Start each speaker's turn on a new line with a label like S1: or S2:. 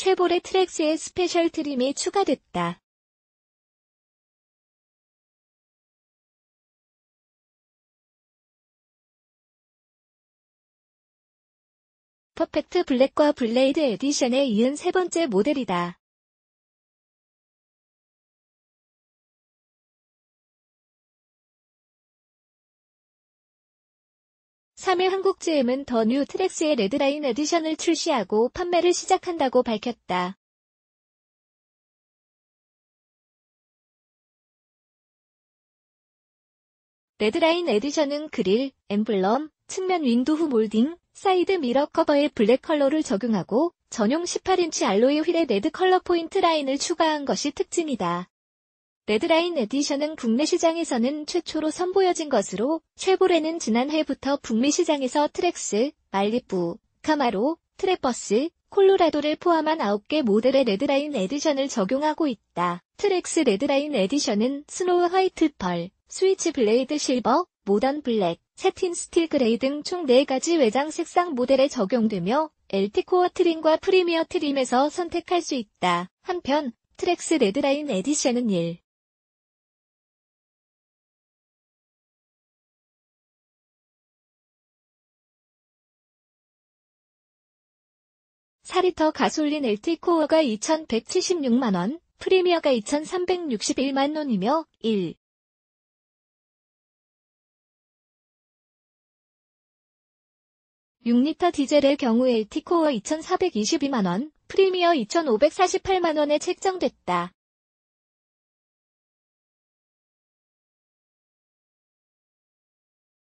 S1: 쉐보레 트랙스의 스페셜 트림이 추가됐다. 퍼펙트 블랙과 블레이드 에디션에 이은 세 번째 모델이다. 3일 한국 GM은 더 뉴 트랙스의 레드라인 에디션을 출시하고 판매를 시작한다고 밝혔다. 레드라인 에디션은 그릴, 엠블럼, 측면 윈도우 몰딩, 사이드 미러 커버에 블랙 컬러를 적용하고 전용 18인치 알로이 휠에 레드 컬러 포인트 라인을 추가한 것이 특징이다. 레드라인 에디션은 국내 시장에서는 최초로 선보여진 것으로 쉐보레는 지난해부터 북미 시장에서 트랙스, 말리부, 카마로, 트래버스, 콜로라도를 포함한 9개 모델의 레드라인 에디션을 적용하고 있다. 트랙스 레드라인 에디션은 스노우 화이트 펄, 스위치 블레이드 실버, 모던 블랙, 새틴 스틸 그레이 등 총 4가지 외장 색상 모델에 적용되며 LT 코어 트림과 프리미어 트림에서 선택할 수 있다. 한편 트랙스 레드라인 에디션은 4리터 가솔린 LT 코어가 2,176만원, 프리미어가 2,361만원이며 6리터 디젤의 경우 LT 코어 2,422만원, 프리미어 2,548만원에 책정됐다.